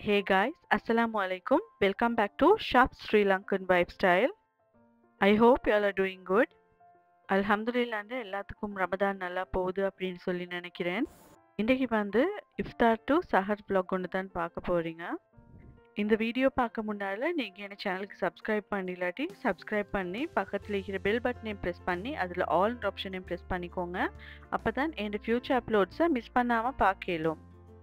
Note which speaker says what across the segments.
Speaker 1: Hey guys, Assalamu alaikum. Welcome back to Shop Sri Lankan Lifestyle. I hope you all are doing good. Alhamdulillah எல்லாத்துக்கும் ரமதான் நல்லா போகுது அப்படின்னு சொல்லி நினைக்கிறேன். இன்றைக்கு வந்து இஃப்தார் டு சஹர் vlog ஒன்று தான் பார்க்க போறீங்க. இந்த வீடியோ பார்க்க முன்னால நீங்க என்ன சேனலுக்கு சப்ஸ்கிரைப் பண்ணிலாட்டி சப்ஸ்கிரைப் பண்ணி பக்கத்துல இருக்கிற பெல் பட்டனையும் பிரஸ் பண்ணி அதுல ஆல் ஆப்ஷனையும் பிரஸ் பண்ணிக்கோங்க. அப்பதான் என் ஃபியூச்சர் அப்லோட்ஸை மிஸ் பண்ணாம பார்க்கலாம்.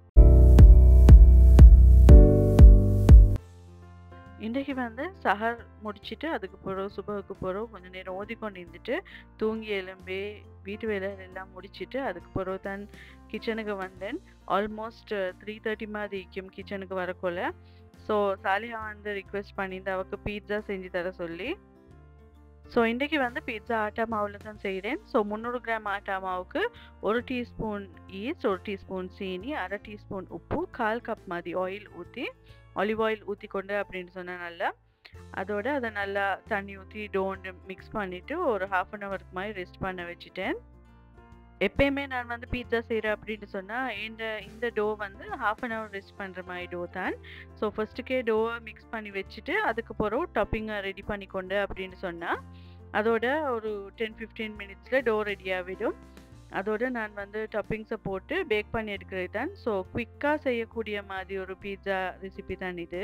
Speaker 1: இன்றைக்கு வந்து சஹர் முடிச்சுட்டு அதுக்கு பிறகு சுபகுக்கு பிறகு கொஞ்சம் நேரம் ஓதிக்கொண்டு இருந்துட்டு தூங்கி எழும்பி வீட்டு வேலைகள் எல்லாம் முடிச்சுட்டு அதுக்கு பிறகு தான் கிச்சனுக்கு வந்தேன். ஆல்மோஸ்ட் 3:30 மாதிரி இருக்கும் கிச்சனுக்கு வரக்குள்ள. ஸோ சாலியா வந்து ரிக்வெஸ்ட் பண்ணிட்டு அவருக்கு பீட்சா செஞ்சு தர சொல்லி. ஸோ இன்றைக்கு வந்து பீட்சா ஆட்டா மாவில் தான் செய்கிறேன். ஸோ 300 கிராம் ஆட்டா மாவுக்கு 1 டீஸ்பூன் ஈஸ்ட், 1 டீஸ்பூன் சீனி, 1/2 டீஸ்பூன் உப்பு, 1/4 கப் மாதிரி ஆயில் ஊற்றி ஆலிவ் ஆயில் ஊற்றிக்கொண்டு அப்படின்னு சொன்னால் நல்லா அதோட அதை நல்லா தண்ணி ஊற்றி டோன்னு மிக்ஸ் பண்ணிவிட்டு ஒரு 1/2 ஹவருக்கு மாதிரி ரெஸ்ட் பண்ண வச்சுட்டேன். எப்பயுமே நான் வந்து பீட்சா செய்கிறேன் அப்படின்னு சொன்னால் இந்த டோ வந்து 1/2 ஹவர் ரெஸ்ட் பண்ணுற மாதிரி டோ தான். ஸோ ஃபர்ஸ்ட்டுக்கே டோவை மிக்ஸ் பண்ணி வச்சுட்டு அதுக்கு பிறகு டாப்பிங்கை ரெடி பண்ணிக்கொண்டு அப்படின்னு சொன்னால் அதோட ஒரு 10-15 மினிட்ஸில் டோ ரெடியாகிடும். அதோடு நான் வந்து டாப்பிங்ஸை போட்டு பேக் பண்ணி எடுக்கிறது தான். ஸோ குயிக்காக செய்யக்கூடிய மாதிரி ஒரு பீட்சா ரெசிபி தான் இது.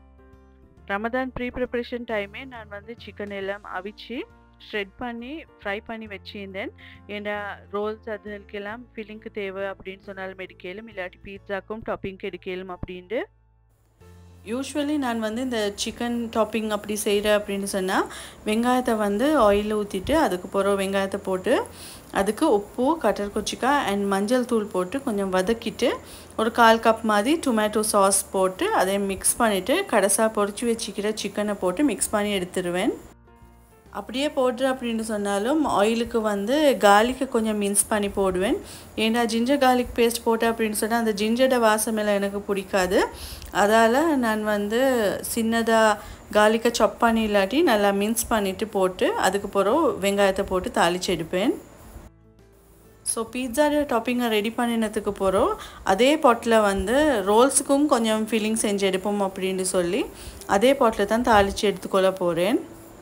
Speaker 1: ரமதான் ப்ரிப்ரேஷன் டைமே நான் வந்து சிக்கன் எல்லாம் அவிச்சு ஷ்ரெட் பண்ணி ஃப்ரை பண்ணி வச்சுருந்தேன். ஏன்னா ரோல்ஸ் அதுக்கெல்லாம் ஃபில்லிங்க்கு தேவை அப்படின்னு சொன்னாலும் எடுக்கலும், இல்லாட்டி பீட்சாக்கும் டாப்பிங்க்கு எடுக்கலும் அப்படின்ட்டு. யூஸ்வலி நான் வந்து இந்த சிக்கன் டாப்பிங் அப்படி செய்கிறேன் அப்படின்னு சொன்னால் வெங்காயத்தை வந்து ஆயிலில் ஊற்றிட்டு அதுக்கு பிறகு வெங்காயத்தை போட்டு அதுக்கு உப்பு, கட்டர் கொச்சிக்காய் அண்ட் மஞ்சள் தூள் போட்டு கொஞ்சம் வதக்கிட்டு ஒரு 1/4 கப் மாதிரி டொமேட்டோ சாஸ் போட்டு அதை மிக்ஸ் பண்ணிவிட்டு கடைசாக பொரிச்சு வச்சுக்கிற சிக்கனை போட்டு மிக்ஸ் பண்ணி எடுத்துடுவேன். அப்படியே போடுற அப்படின்னு சொன்னாலும் ஆயிலுக்கு வந்து கார்லிக்கை கொஞ்சம் மின்ஸ் பண்ணி போடுவேன். ஏன்னா ஜிஞ்சர் கார்லிக் பேஸ்ட் போட்டேன் அப்படின்னு சொன்னால் அந்த ஜிஞ்சரோட வாசமெல்லாம் எனக்கு பிடிக்காது. அதால் நான் வந்து சின்னதாக கார்லிக்கை சாப் பண்ணி இல்லாட்டி நல்லா மின்ஸ் பண்ணிவிட்டு போட்டு அதுக்கு பிறகு வெங்காயத்தை போட்டு தாளித்து எடுப்பேன். ஸோ பீட்சாவோட டாப்பிங்கை ரெடி பண்ணினதுக்கு பிறகு அதே பாட்டில் வந்து ரோல்ஸுக்கும் கொஞ்சம் ஃபில்லிங் செஞ்சு எடுப்போம் அப்படின்னு சொல்லி அதே பாட்டில் தான் தாளித்து எடுத்துக்கொள்ள போகிறேன்.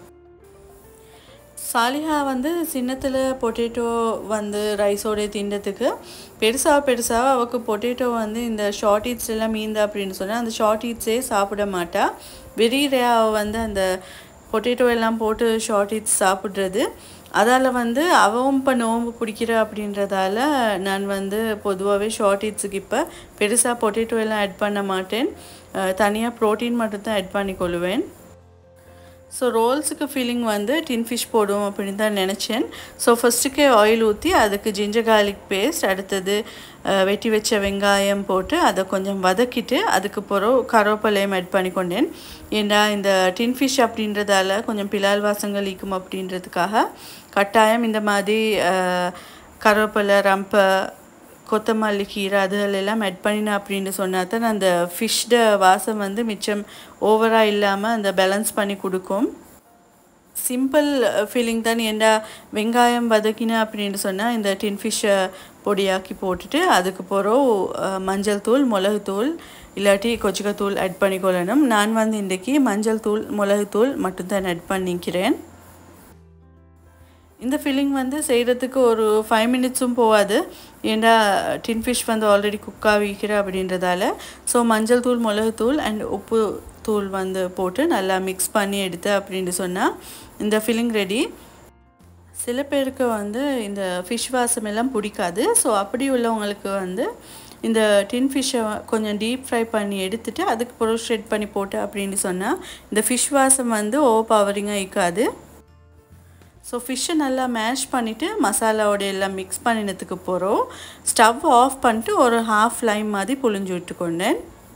Speaker 1: சாலிஹா வந்து சின்னத்தில் பொட்டேட்டோ வந்து ரைஸோடைய தின்றதுக்கு பெருசாக அவளுக்கு பொட்டேட்டோ வந்து இந்த ஷார்ட் ஈட்ஸ் எல்லாம் மீந்த அப்படின்னு சொன்னால் அந்த ஷார்ட் ஈட்ஸே சாப்பிட மாட்டா. வெறிய அவள் வந்து அந்த பொட்டேட்டோ எல்லாம் போட்டு ஷார்ட் ஈட்ஸ் சாப்பிட்றது. அதால் வந்து அவவும் இப்போ நோம்பு பிடிக்கிற அப்படின்றதால நான் வந்து பொதுவாகவே ஷார்ட் ஈட்ஸுக்கு இப்போ பெருசாக பொட்டேட்டோ எல்லாம் ஆட் பண்ண மாட்டேன். தனியாக ப்ரோட்டீன் மட்டும்தான் ஆட் பண்ணி கொள்ளுவேன். ஸோ ரோல்ஸுக்கு ஃபீலிங் வந்து டின் ஃபிஷ் போடும் அப்படின்னு தான் நினச்சேன். ஸோ ஃபஸ்ட்டுக்கே ஆயில் ஊற்றி அதுக்கு ஜிஞ்சர் கார்லிக் பேஸ்ட், அடுத்தது வெட்டி வச்ச வெங்காயம் போட்டு அதை கொஞ்சம் வதக்கிட்டு அதுக்கு பிறகு கருவேப்பிலையும் ஆட் பண்ணி கொண்டேன். ஏன்னா இந்த டின் ஃபிஷ் அப்படின்றதால கொஞ்சம் பிலால் வாசங்கள் ஈக்கும் அப்படின்றதுக்காக கட்டாயம் இந்த மாதிரி கருவேப்பிலை, ரம்பை, கொத்தமல்லி, கீரை அதுகளெல்லாம் ஆட் பண்ணினேன் அப்படின்னு சொன்னால் தான் அந்த ஃபிஷ்ட வாசம் வந்து மிச்சம் ஓவராக இல்லாமல் அந்த பேலன்ஸ் பண்ணி கொடுக்கும். சிம்பிள் ஃபீலிங் தான். ஏண்டா வெங்காயம் வதக்கினேன் அப்படின்னு சொன்னால் இந்த டின் ஃபிஷ்ஷை பொடியாக்கி போட்டுட்டு அதுக்கு பிறகு மஞ்சள் தூள், மிளகுத்தூள் இல்லாட்டி கொச்சிக்கத்தூள் ஆட் பண்ணிக்கொள்ளணும். நான் வந்து இன்றைக்கி மஞ்சள் தூள், மிளகுத்தூள் மட்டும்தான் ஆட் பண்ணிக்கிறேன். இந்த ஃபில்லிங் வந்து செய்கிறதுக்கு ஒரு 5 மினிட்ஸும் போகாது. ஏன்னா டின் ஃபிஷ் வந்து ஆல்ரெடி குக்காக வைக்கிற அப்படின்றதால. ஸோ மஞ்சள் தூள், மிளகுத்தூள் அண்ட் உப்பு தூள் வந்து போட்டு நல்லா மிக்ஸ் பண்ணி எடுத்து அப்படின்னு சொன்னால் இந்த ஃபில்லிங் ரெடி. சில பேருக்கு வந்து இந்த ஃபிஷ் வாசம் எல்லாம் பிடிக்காது. ஸோ அப்படி உள்ளவங்களுக்கு வந்து இந்த டின் ஃபிஷ்ஷை கொஞ்சம் டீப் ஃப்ரை பண்ணி எடுத்துகிட்டு அதுக்கு பிறகு ஷ்ரெட் பண்ணி போட்டு அப்படின்னு சொன்னால் இந்த ஃபிஷ் வாசம் வந்து ஓவர் பவரிங்காக இருக்காது. ஸோ ஃபிஷ்ஷை நல்லா மேஷ் பண்ணிவிட்டு மசாலாவோட எல்லாம் மிக்ஸ் பண்ணினதுக்கு போகிறோம் ஸ்டவ் ஆஃப் பண்ணிட்டு ஒரு 1/2 லைம் மாதிரி புழிஞ்சு விட்டுக்கொண்டேன்.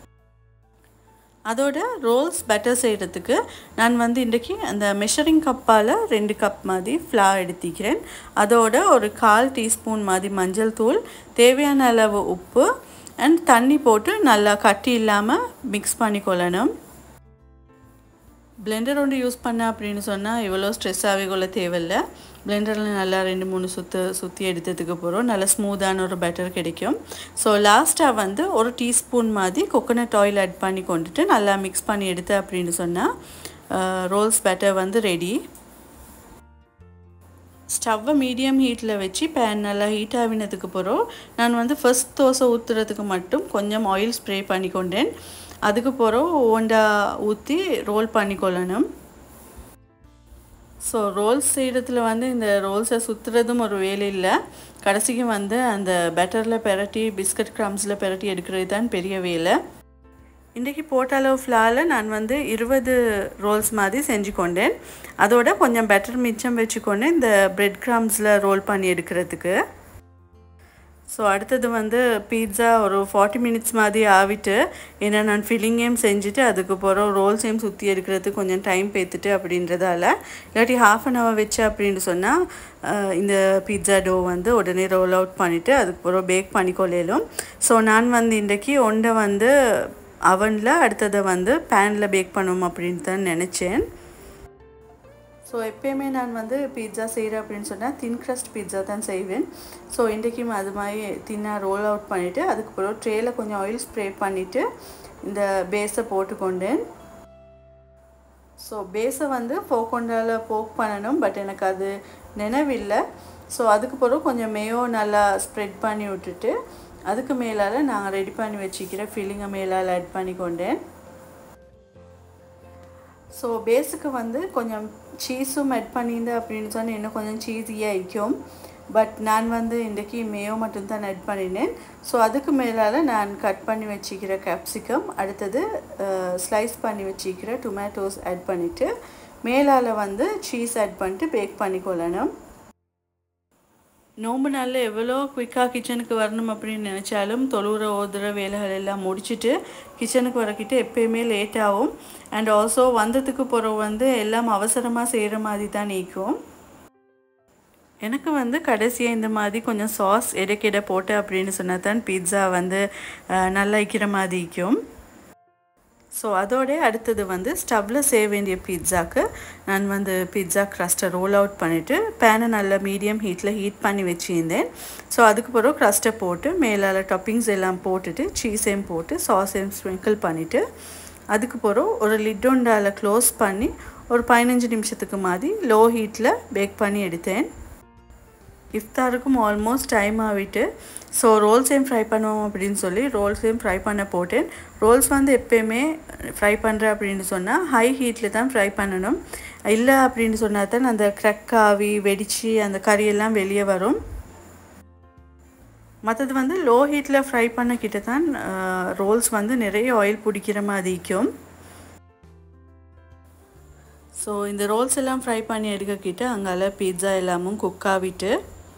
Speaker 1: அதோட ரோல்ஸ் பெட்டர் செய்கிறதுக்கு நான் வந்து இன்றைக்கி அந்த மெஷரிங் கப்பால் 2 கப் மாதிரி ஃப்ளார் எடுத்துக்கிறேன். அதோட ஒரு 1/4 டீஸ்பூன் மாதிரி மஞ்சள் தூள், தேவையான அளவு உப்பு அண்ட் தண்ணி போட்டு நல்லா கட்டி இல்லாமல் மிக்ஸ் பண்ணிக்கொள்ளணும். பிளெண்டர் ஒன்று யூஸ் பண்ண அப்படின்னு சொன்னால் இவ்வளோ ஸ்ட்ரெஸ்ஸாகவே கொள்ள தேவையில்லை. பிளெண்டரில் நல்லா 2-3 சுற்றி எடுத்ததுக்கு போகிறோம் நல்லா ஸ்மூத்தான ஒரு பேட்டர் கிடைக்கும். ஸோ லாஸ்ட்டாக வந்து ஒரு டீஸ்பூன் மாதிரி கோகோனட் ஆயில் ஆட் பண்ணி கொண்டுட்டு நல்லா மிக்ஸ் பண்ணி எடுத்து அப்படின்னு சொன்னால் ரோல்ஸ் பேட்டர் வந்து ரெடி. ஸ்டவ்வை மீடியம் ஹீட்டில் வச்சு பேன் நல்லா ஹீட் ஆகினதுக்கு போகிறோம். நான் வந்து ஃபர்ஸ்ட் தோசை ஊற்றுறதுக்கு மட்டும் கொஞ்சம் ஆயில் ஸ்ப்ரே பண்ணிக்கொண்டேன். அதுக்கு போகிறோம் ஓண்டா ஊற்றி ரோல் பண்ணிக்கொள்ளணும். ஸோ ரோல்ஸ் செய்கிறதுல வந்து இந்த ரோல்ஸை சுற்றுறதும் ஒரு வேலை இல்லை. கடைசிக்கு வந்து அந்த பேட்டரில் பெரட்டி பிஸ்கட் க்ரம்ஸில் பெரட்டி எடுக்கிறது தான் பெரிய வேலை. இன்றைக்கி போட்ட அளவு ஃப்ளாரில் நான் வந்து 20 ரோல்ஸ் மாதிரி செஞ்சு கொண்டேன். அதோட கொஞ்சம் பேட்டர் மிச்சம் வச்சுக்கொண்டேன் இந்த பிரெட் க்ரம்ஸில் ரோல் பண்ணி எடுக்கிறதுக்கு. ஸோ அடுத்தது வந்து பீட்ஸா ஒரு 40 மினிட்ஸ் மாதிரி ஆகிட்டு, ஏன்னா நான் ஃபில்லிங்கையும் செஞ்சுட்டு அதுக்கு போகிற ரோல்ஸையும் சுற்றி எடுக்கிறதுக்கு கொஞ்சம் டைம் பேத்துட்டு அப்படின்றதால, இல்லாட்டி ½ அன் ஹவர் வச்சு அப்படின்னு சொன்னால் இந்த பீட்ஸா டோ வந்து உடனே ரோல் அவுட் பண்ணிவிட்டு அதுக்கு பிறகு பேக் பண்ணிக்கொள்ளும். ஸோ நான் வந்து இன்றைக்கி ஒன்றை வந்து அவனில் அடுத்ததை வந்து பேனில் பேக் பண்ணுவோம் அப்படின்னு தான் நினச்சேன். ஸோ எப்போயுமே நான் வந்து பீட்ஸா செய்கிறேன் அப்படின்னு சொன்னால் தின் க்ரஸ்ட் பீட்ஸா தான் செய்வேன். ஸோ இன்றைக்கும் அது மாதிரி தின்னாக ரோல் அவுட் பண்ணிவிட்டு அதுக்கப்புறம் ட்ரேயில் கொஞ்சம் ஆயில் ஸ்ப்ரே பண்ணிவிட்டு இந்த பேஸை போட்டுக்கொண்டேன். ஸோ பேஸை வந்து ஃபோக்கொண்டால் போக் பண்ணணும், பட் எனக்கு அது நினைவில்லை. ஸோ அதுக்கு பிறகு கொஞ்சம் மேயோ நல்லா ஸ்ப்ரெட் பண்ணி விட்டுட்டு அதுக்கு மேலால் நாங்கள் ரெடி பண்ணி வச்சுக்கிற ஃபில்லிங்கை மேலால் ஆட் பண்ணிக்கொண்டேன். ஸோ பேஸுக்கு வந்து கொஞ்சம் சீஸும் ஆட் பண்ணியிருந்தேன் அப்படின்னு சொன்னால் இன்னும் கொஞ்சம் சீஸியாக இருக்கும். பட் நான் வந்து இன்றைக்கி மேயோ மட்டும்தான் ஆட் பண்ணினேன். ஸோ அதுக்கு மேலால் நான் கட் பண்ணி வச்சுக்கிற கேப்சிகம், அடுத்தது ஸ்லைஸ் பண்ணி வச்சுக்கிற டொமேட்டோஸ் ஆட் பண்ணிவிட்டு மேலால் வந்து சீஸ் ஆட் பண்ணிட்டு பேக் பண்ணிக்கொள்ளணும். நோம்பு நாளில் எவ்வளோ குயிக்காக கிச்சனுக்கு வரணும் அப்படின்னு நினச்சாலும் தொழுகிற ஓதுற வேலைகள் எல்லாம் முடிச்சுட்டு கிச்சனுக்கு வரக்கிட்டு எப்போயுமே லேட் ஆகும். அண்ட் ஆல்சோ வந்ததுக்கு பிறகு வந்து எல்லாம் அவசரமாக செய்கிற மாதிரி தான் நீக்கும். எனக்கு வந்து கடைசியாக இந்த மாதிரி கொஞ்சம் சாஸ் இடைக்கிட போட்டு அப்படின்னு சொன்னால் தான் பீட்ஸா வந்து நல்லா வைக்கிற மாதிரி இருக்கும். ஸோ அதோட அடுத்தது வந்து ஸ்டவ்வில் செய்ய வேண்டிய பீட்ஸாக்கு நான் வந்து பீட்ஸா க்ரஸ்ட்டை ரோல் அவுட் பண்ணிவிட்டு பேனை நல்லா மீடியம் ஹீட்டில் ஹீட் பண்ணி வச்சுருந்தேன். ஸோ அதுக்கு பிறகு க்ரஸ்ட்டை போட்டு மேலால் டாப்பிங்ஸ் எல்லாம் போட்டுட்டு சீஸையும் போட்டு சாஸையும் ஸ்ப்ரிங்கிள் பண்ணிவிட்டு அதுக்கு பிறகு ஒரு லிட்டோண்டால் க்ளோஸ் பண்ணி ஒரு 15 நிமிஷத்துக்கு மாதிரி லோ ஹீட்டில் பேக் பண்ணி எடுத்தேன். இஃப்தாருக்கும் ஆல்மோஸ்ட் டைம் ஆகிட்டு, ஸோ ரோல்ஸையும் ஃப்ரை பண்ணுவோம் அப்படின்னு சொல்லி ரோல்ஸையும் ஃப்ரை பண்ண போட்டேன். ரோல்ஸ் வந்து எப்போயுமே ஃப்ரை பண்ணுறேன் அப்படின்னு சொன்னால் ஹை ஹீட்டில் தான் ஃப்ரை பண்ணணும். இல்லை அப்படின்னு சொன்னால் தான் அந்த க்ரக் ஆவி வெடித்து அந்த கறியெல்லாம் வெளியே வரும். மற்றது வந்து லோ ஹீட்டில் ஃப்ரை பண்ணக்கிட்ட தான் ரோல்ஸ் வந்து நிறைய ஆயில் பிடிக்கிற மாதிரி இருக்கும். ஸோ இந்த ரோல்ஸ் எல்லாம் ஃப்ரை பண்ணி எடுக்கக்கிட்ட அங்கால பீட்ஸா எல்லாமும் குக் ஆகிட்டு,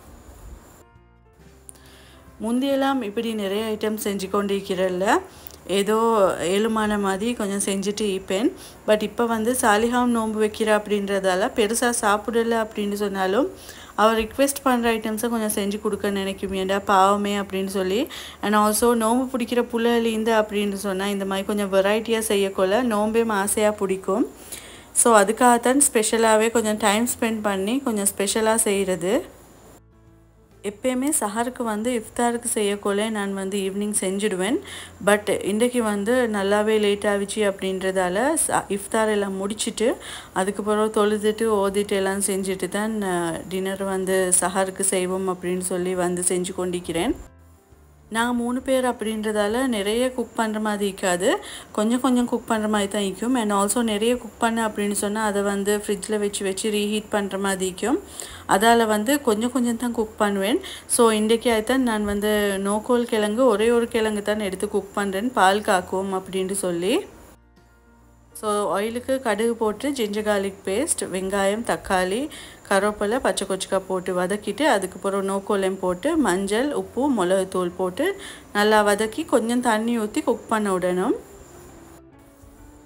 Speaker 1: முந்தியெல்லாம் இப்படி நிறைய ஐட்டம் செஞ்சு கொண்டு இருக்கிறல்ல, ஏதோ ஏழுமான மாதிரி கொஞ்சம் செஞ்சுட்டு இருப்பேன். பட் இப்போ வந்து சாலிஹாம் நோன்பு வைக்கிற அப்படின்றதால பெருசாக சாப்பிடலை அப்படின்னு சொன்னாலும் அவர் ரிக்வெஸ்ட் பண்ணுற ஐட்டம்ஸை கொஞ்சம் செஞ்சு கொடுக்க நினைக்கும், ஏண்டா பாவமே அப்படின்னு சொல்லி. அண்ட் ஆல்சோ நோம்பு பிடிக்கிற புள்ளலிந்த அப்படின்னு சொன்னால் இந்த மாதிரி கொஞ்சம் வெரைட்டியாக செய்யக்கொள்ள நோம்பே ஆசையாக பிடிக்கும். ஸோ அதுக்காகத்தான் ஸ்பெஷலாகவே கொஞ்சம் டைம் ஸ்பெண்ட் பண்ணி கொஞ்சம் ஸ்பெஷலாக செய்கிறது. எப்போயுமே சஹருக்கு வந்து இஃப்தாருக்கு செய்யக்கொள்ள நான் வந்து ஈவினிங் செஞ்சுடுவேன். பட் இன்றைக்கி வந்து நல்லாவே லேட் ஆகிடுச்சு அப்படின்றதால இஃப்தார் எல்லாம் முடிச்சுட்டு அதுக்கு பிறகு தொழுதுட்டு ஓதிட்டு எல்லாம் செஞ்சுட்டு தான் டின்னர் வந்து சஹருக்கு செய்வோம் அப்படின்னு சொல்லி வந்து செஞ்சு கொண்டிருக்கிறேன். நாங்கள் 3 பேர் அப்படின்றதால நிறைய குக் பண்ணுற மாதிரி இருக்காது, கொஞ்சம் கொஞ்சம் குக் பண்ணுற மாதிரி தான் இருக்கும். அண்ட் ஆல்சோ நிறைய குக் பண்ண அப்படின்னு சொன்னால் அதை வந்து ஃப்ரிட்ஜில் வச்சு ரீஹீட் பண்ணுற மாதிரி இருக்கும். அதால் வந்து கொஞ்சம் கொஞ்சம் தான் குக் பண்ணுவேன். ஸோ இன்றைக்கி ஆய்தான் நான் வந்து நோக்கோல் கிழங்கு ஒரே ஒரு கிழங்கு தான் எடுத்து குக் பண்ணுறேன், பால் காக்குவோம் அப்படின்ட்டு சொல்லி. ஸோ ஆயிலுக்கு கடுகு போட்டு ஜிஞ்சர் கார்லிக் பேஸ்ட், வெங்காயம், தக்காளி, கருவேப்பிலை, பச்சை கொச்சிக்காய் போட்டு வதக்கிட்டு அதுக்கப்புறம் நோக்கோலையும் போட்டு மஞ்சள், உப்பு, மிளகுத்தூள் போட்டு நல்லா வதக்கி கொஞ்சம் தண்ணி ஊற்றி குக் பண்ண விடணும்.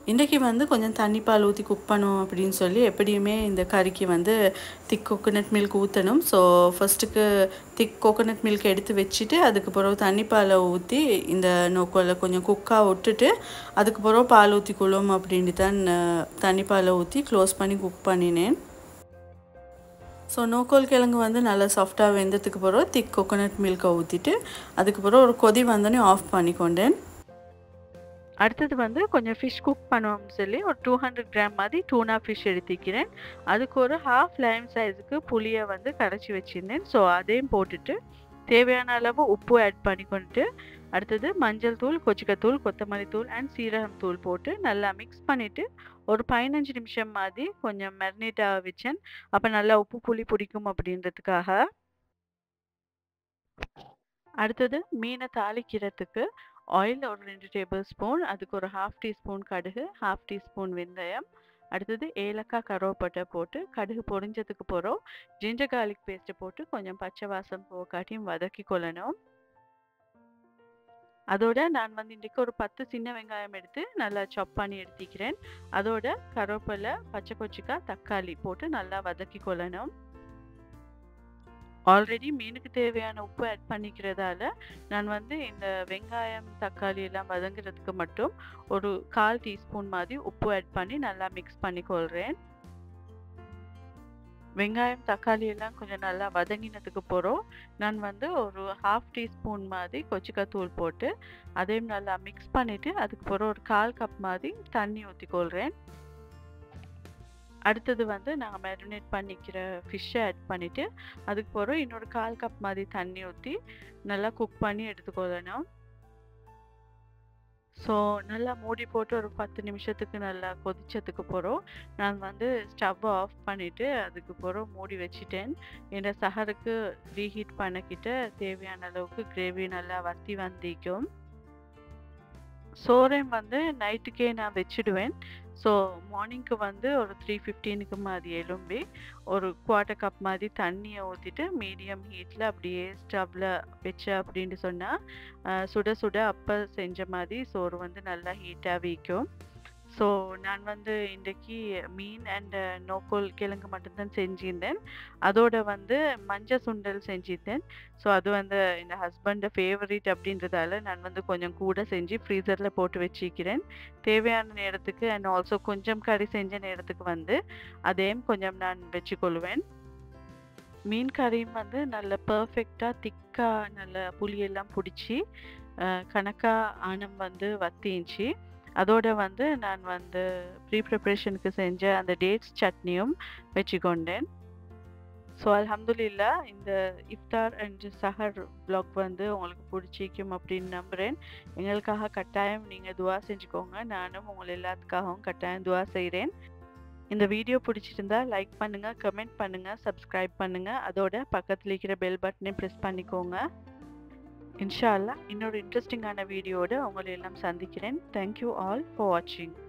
Speaker 1: இன்றைக்கி வந்து கொஞ்சம் தண்ணி பால் ஊற்றி குக் பண்ணும் அப்படின்னு சொல்லி எப்படியுமே இந்த கறிக்கு வந்து திக் கோகோனட் மில்க் ஊற்றணும். ஸோ ஃபஸ்ட்டுக்கு திக் கோகோனட் மில்க் எடுத்து வச்சுட்டு அதுக்கு பிறகு தண்ணி பாலை ஊற்றி இந்த நோக்கோல கொஞ்சம் குக்காக விட்டுட்டு அதுக்கு பிறகு பால் ஊற்றி கொள்ளும் அப்படின்ட்டு தான் தண்ணி பாலை ஊற்றி க்ளோஸ் பண்ணி குக் பண்ணினேன். ஸோ நோக்கோல் கிழங்கு வந்து நல்லா சாஃப்டாக வெந்ததுக்கு பிறகு திக் கோகோனட் மில்கை ஊற்றிட்டு அதுக்கு பிறகு ஒரு கொதி வந்தோடனே ஆஃப் பண்ணிக்கொண்டேன். அடுத்தது வந்து கொஞ்சம் ஃபிஷ் குக் பண்ணுவோம்னு சொல்லி ஒரு 200 கிராம் மாதிரி டூனா ஃபிஷ் எடுத்துக்கிறேன். அதுக்கு ஒரு ஹாஃப் லைம் சைஸுக்கு புளியை வந்து கரைச்சி வச்சுருந்தேன். ஸோ அதையும் போட்டுட்டு தேவையான அளவு உப்பு ஆட் பண்ணிக்கொண்டு அடுத்தது மஞ்சள் தூள், கொச்சிக்கத்தூள், கொத்தமல்லி தூள் அண்ட் சீரகம் தூள் போட்டு நல்லா மிக்ஸ் பண்ணிவிட்டு ஒரு 15 நிமிஷம் மாதிரி கொஞ்சம் மேரினேட் ஆக வச்சேன். அப்போ நல்லா உப்பு புளி பிடிக்கும் அப்படின்றதுக்காக. அடுத்தது மீனை தாளிக்கிறதுக்கு ஆயில் ஒரு 2 டேபிள் ஸ்பூன், அதுக்கு ஒரு ஹாஃப் டீஸ்பூன் கடுகு, ஹாஃப் டீஸ்பூன் வெந்தயம், அடுத்தது ஏலக்காய் கருவேப்பட்டை போட்டு கடுகு பொரிஞ்சதுக்கு பிறகு ஜிஞ்சர் கார்லிக் பேஸ்ட்டு போட்டு கொஞ்சம் பச்சை வாசம் போக்காட்டியும் வதக்கி கொள்ளணும். அதோட நான் வந்து இன்றைக்கி ஒரு 10 சின்ன வெங்காயம் எடுத்து நல்லா சாப் பண்ணி எடுத்துக்கிறேன். அதோட கருவேப்பிலை, பச்சை கொச்சிக்காய், தக்காளி போட்டு நல்லா வதக்கி கொள்ளணும். ஆல்ரெடி மீனுக்கு தேவையான உப்பு ஆட் பண்ணிக்கிறதால நான் வந்து இந்த வெங்காயம், தக்காளி எல்லாம் வதங்குறதுக்கு மட்டும் ஒரு 1/4 டீஸ்பூன் மாதிரி உப்பு ஆட் பண்ணி நல்லா மிக்ஸ் பண்ணி கொள்கிறேன். வெங்காயம், தக்காளி எல்லாம் கொஞ்சம் நல்லா வதங்கினதுக்கு பிறகு நான் வந்து ஒரு ஹாஃப் டீஸ்பூன் மாதிரி கொச்சிக்காய் தூள் போட்டு அதையும் நல்லா மிக்ஸ் பண்ணிவிட்டு அதுக்கு பிறகு ஒரு 1/4 கப் மாதிரி தண்ணி ஊற்றிக்கொள்கிறேன். அடுத்தது வந்து நான் மேரினேட் பண்ணிக்கிற ஃபிஷ்ஷை ஆட் பண்ணிவிட்டு அதுக்கு பிறகு இன்னொரு 1/4 கப் மாதிரி தண்ணி ஊற்றி நல்லா குக் பண்ணி எடுத்துக்கொள்ளணும். ஸோ நல்லா மூடி போட்டு ஒரு 10 நிமிஷத்துக்கு நல்லா கொதிச்சதுக்கு பிறகு நான் வந்து ஸ்டவ்வை ஆஃப் பண்ணிவிட்டு அதுக்கு பிறகு மூடி வச்சுட்டேன். என்னோட சஹருக்கு ரீஹீட் பண்ணிக்கிட்ட தேவையான அளவுக்கு கிரேவி நல்லா வத்தி வந்திக்கும். சோறையும் வந்து நைட்டுக்கே நான் வச்சுடுவேன். ஸோ மார்னிங்க்கு வந்து ஒரு 3:15க்கு மாதிரி எழும்பி ஒரு 1/4 கப் மாதிரி தண்ணியை ஊற்றிட்டு மீடியம் ஹீட்டில் அப்படியே ஸ்டவ்வில் வச்சேன் அப்படின்னு சொன்னால் சுட சுட அப்போ செஞ்ச மாதிரி சோறு வந்து நல்லா ஹீட்டாக வைக்கும். ஸோ நான் வந்து இன்றைக்கி மீன் அண்ட் நோக்கோல் கிழங்கு மட்டும்தான் செஞ்சிருந்தேன். அதோட வந்து மஞ்சள் சுண்டல் செஞ்சிருந்தேன். ஸோ அது வந்து என் ஹஸ்பண்ட் ஃபேவரட் அப்படின்றதால நான் வந்து கொஞ்சம் கூட செஞ்சு ஃப்ரீசரில் போட்டு வச்சுக்கிறேன். தேவையான நேரத்துக்கு அண்ட் ஆல்சோ கொஞ்சம் கறி செஞ்ச நேரத்துக்கு வந்து அதையும் கொஞ்சம் நான் வச்சுக்கொள்வேன். மீன் கறியும் வந்து நல்ல பர்ஃபெக்டாக திக்காக நல்ல புளியெல்லாம் பிடிச்சி கணக்காக ஆனம் வந்து வத்திச்சு. அதோட வந்து நான் வந்து ப்ரீ ப்ரிப்ரேஷனுக்கு செஞ்ச அந்த டேட்ஸ் சட்னியும் வச்சுக்கொண்டேன். ஸோ அல்ஹம்துலில்லா இந்த இஃப்தார் அண்ட் சஹர் வ்ளாக் வந்து உங்களுக்கு பிடிச்சிக்கும் அப்படின்னு நம்புகிறேன். எங்களுக்காக கட்டாயம் நீங்கள் துவா செஞ்சுக்கோங்க. நானும் உங்கள் எல்லாத்துக்காகவும் கட்டாயம் துவா செய்கிறேன். இந்த வீடியோ பிடிச்சிருந்தா லைக் பண்ணுங்கள், கமெண்ட் பண்ணுங்கள், சப்ஸ்கிரைப் பண்ணுங்கள். அதோட பக்கத்தில் இருக்கிற பெல் பட்டனையும் ப்ரெஸ் பண்ணிக்கோங்க. இன்ஷா அல்லாஹ் இன்னொரு இன்ட்ரெஸ்டிங்கான வீடியோவோட உங்களை எல்லாம் சந்திக்கிறேன். தேங்க்யூ ஆல் ஃபார் வாட்சிங்.